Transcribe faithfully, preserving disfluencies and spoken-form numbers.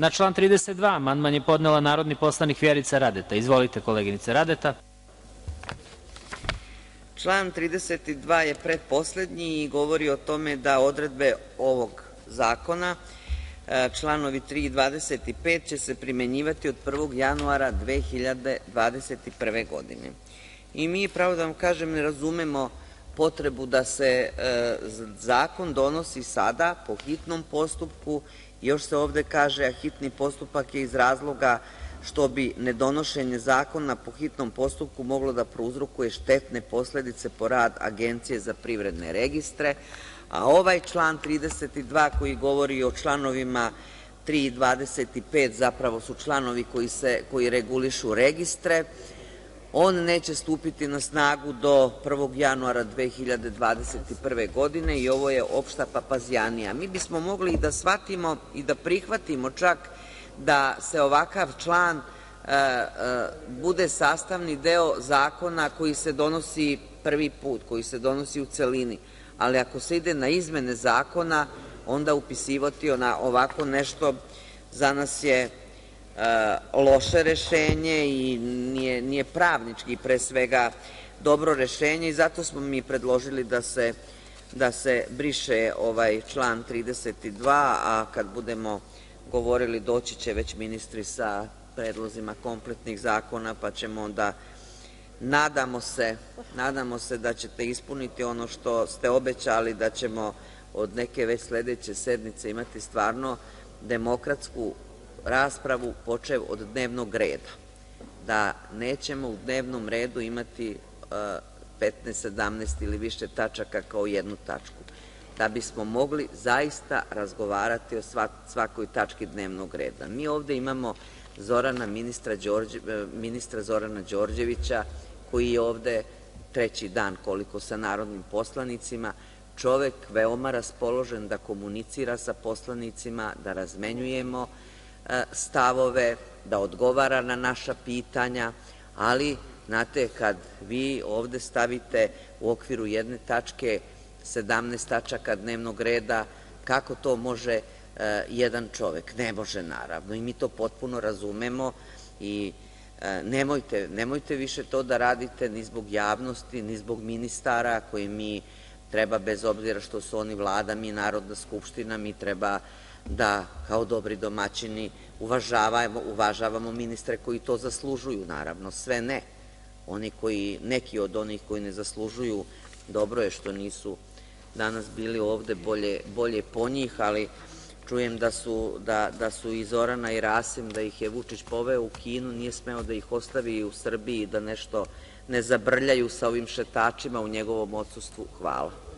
Na član trideset dva amandman je podnela narodni poslanik Vjerica Radeta. Izvolite, koleginice Radeta. Član trideset dva je pretposlednji i govori o tome da odredbe ovog zakona, članovi tri i dvadeset pet, će se primenjivati od prvog januara dve hiljade dvadeset prve. godine. I mi, pravo da vam kažem, ne razumemo potrebu da se zakon donosi sada po hitnom postupku. Još se ovde kaže, a hitni postupak je iz razloga što bi nedonošenje zakona po hitnom postupku moglo da prouzrokuje štetne posledice po rad Agencije za privredne registre, a ovaj član trideset dva koji govori o članovima tri i dvadeset pet zapravo su članovi koji regulišu registre. On neće stupiti na snagu do prvog januara dve hiljade dvadeset prve. godine i ovo je opšta papazjanija. Mi bismo mogli i da shvatimo i da prihvatimo čak da se ovakav član bude sastavni deo zakona koji se donosi prvi put, koji se donosi u celini, ali ako se ide na izmene zakona, onda upisivati ovako nešto za nas je loše rešenje i nije pravnički, pre svega, dobro rešenje i zato smo mi predložili da se briše ovaj član trideset dva, a kad budemo govorili doći će već ministri sa predlozima kompletnih zakona, pa ćemo onda, nadamo se da ćete ispuniti ono što ste obećali, da ćemo od neke već sledeće sednice imati stvarno demokratsku raspravu, počev od dnevnog reda, da nećemo u dnevnom redu imati petnaest, sedamnaest ili više tačaka kao jednu tačku, da bismo mogli zaista razgovarati o svakoj tački dnevnog reda. Mi ovde imamo ministra Zorana Đorđevića, koji je ovde treći dan koliko sa narodnim poslanicima, čovek veoma raspoložen da komunicira sa poslanicima, da razmenjujemo stavove, da odgovara na naša pitanja, ali, znate, kad vi ovde stavite u okviru jedne tačke sedamnaest tačaka dnevnog reda, kako to može jedan čovek? Ne može, naravno, i mi to potpuno razumemo i nemojte više to da radite ni zbog javnosti, ni zbog ministara koje mi treba, bez obzira što su oni Vlada, mi Narodna skupština, mi treba da kao dobri domaćini uvažavamo ministre koji to zaslužuju, naravno, sve ne. Neki od onih koji ne zaslužuju, dobro je što nisu danas bili ovde, bolje po njih, ali čujem da su i Zorana i Rasim, da ih je Vučić poveo u Kinu, nije smeo da ih ostavi u Srbiji, da nešto ne zabrljaju sa ovim šetačima u njegovom odsustvu. Hvala.